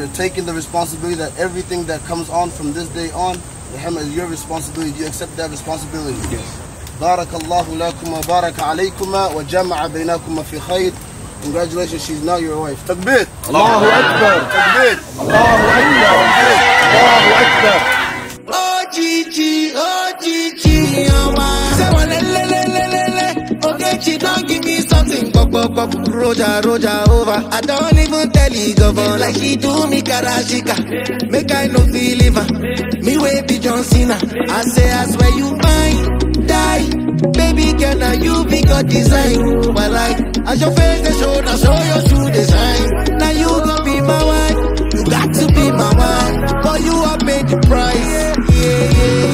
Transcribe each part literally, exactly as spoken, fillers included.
you're taking the responsibility that everything that comes on from this day on, Muhammad, is your responsibility. Do you accept that responsibility? Yes. Barakallahu lakum wa baraka alaykuma wa jama'a baynakuma fi khayr. Congratulations, she's now your wife. Takbir! Allahu Akbar! Takbir! Allahu Akbar! Allahu Akbar! Oh Gigi, oh Gigi, oh my. Say one le le le le le le. Okay, she don't give me something. Pop pop pop, Roja Roja over. I don't even tell you govern like she do me karashika. Make I no feel liver. Me way be John Cena. I say I swear you fine. Die, baby girl, now you be God design. But like, as your face they show, now show your true design. Now you gon' be my wife, you got to be my wife. For you I paid the price, yeah, yeah,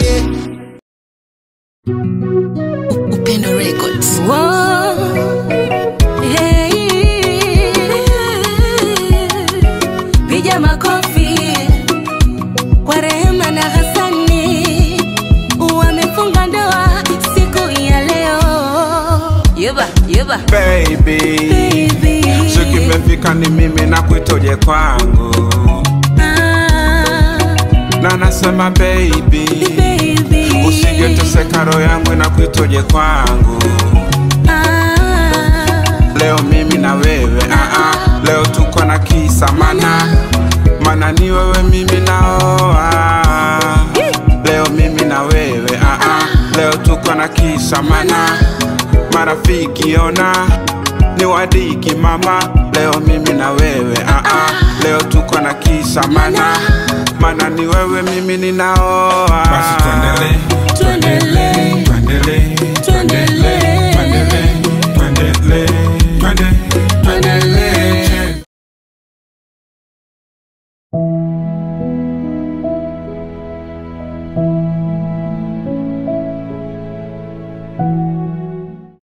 yeah. Upendo Records. Whoa, hey, piga makofi kwa Rehema na Hasani, wamefunga ndoa siku ya leo. Yuba, yuba. Baby, baby. Suki mefika ni mimi na kuitoje kwangu. Ah, na nasema baby, baby. Usije teseka roho yangu na kuitoje kwangu. Ah, leo mimi na wewe, ah ah. Leo tuko na kisa mana, mana ni wewe mimi naoa. Leo mimi na wewe, ah ah. Leo tuko na kisa mana, marafiki ona ni wadiki mama. Leo mimi na wewe, ah ah. Leo tuko na kisa mana, mana ni wewe mimi ninaoa. Basi tuendele, tuendele.